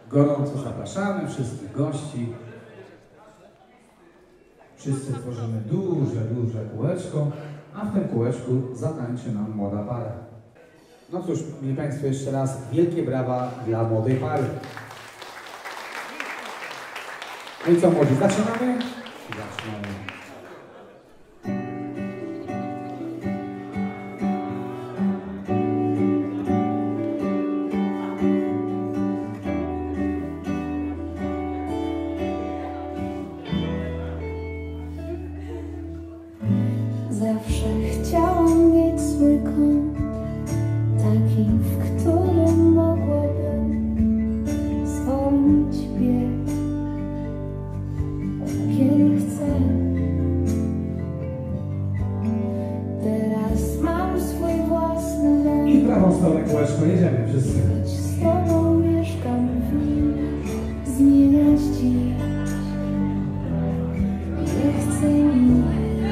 Gorąco zapraszamy wszystkich gości. Wszyscy tworzymy duże kółeczko, a w tym kółeczku zatańczy nam młoda para. No cóż, mili Państwo, jeszcze raz wielkie brawa dla młodej pary. No i co, młodzi, zaczynamy? Zaczynamy. Zawsze chciałam mieć swój kąt, taki, w którym mogłabym zwolnić bieg, kiedy chcę. Teraz mam swój własny dom I w prawą stronę kółeczko, jedziemy wszyscy. choć z tobą mieszkam w nim, zmieniać dziś nie chcę nic.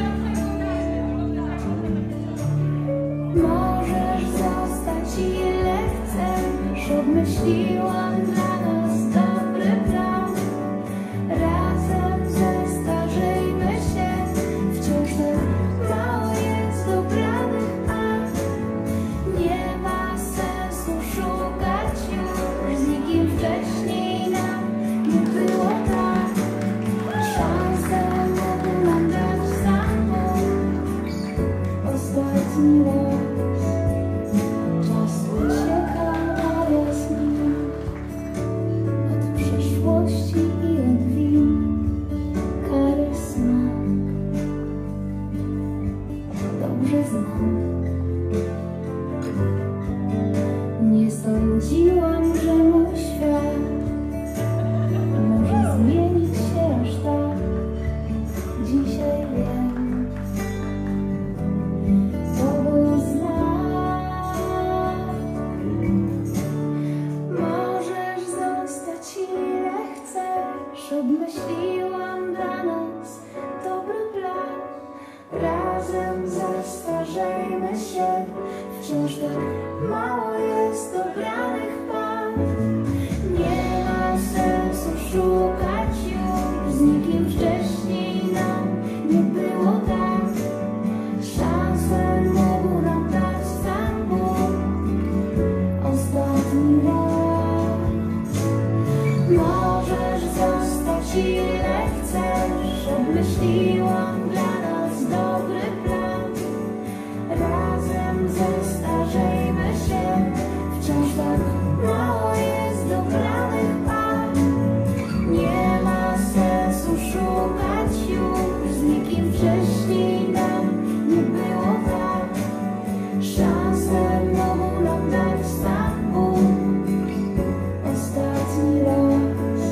Możesz zostać ile chcesz, obmyśliłam dla nas dobry plan. Razem zestarzejmy się, wciąż tak mało jest dobranych par. Nie ma sensu szukać już, z nikim wcześniej nam nie było tak. Szansę mógł nam dać sam Bóg, ostatni raz. I od win kary smak dobrze znam. Nie sądziłam, że mój świat może zmienić się aż tak. Dzisiaj wiem, to był znak. Możesz zostać ile chcesz, obmyśliłam dla nas dobry plan. Razem zestarzejmy się, wciąż tak mało jest dobranych par. Nie ma sensu szukać już, z nikim wcześniej nam nie było tak. Szansę mógł nam dać sam Bóg, ostatni raz. Możesz zostać ile chcesz, obmyśliłam dla nas dobry plan. Razem zestarzejmy się, wciąż tak mało jest dobranych par. Nie ma sensu szukać już, z nikim wcześniej nam nie było tak. Szansę mogą nam dać sam Bóg, ostatni raz.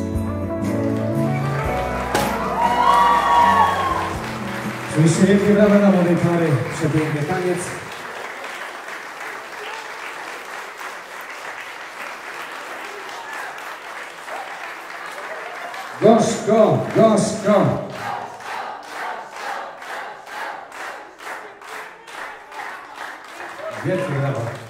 Oczywiście wielkie brawa dla młodej pary, przepiękny taniec. Gorzko, gorzko. Wielkie brawa.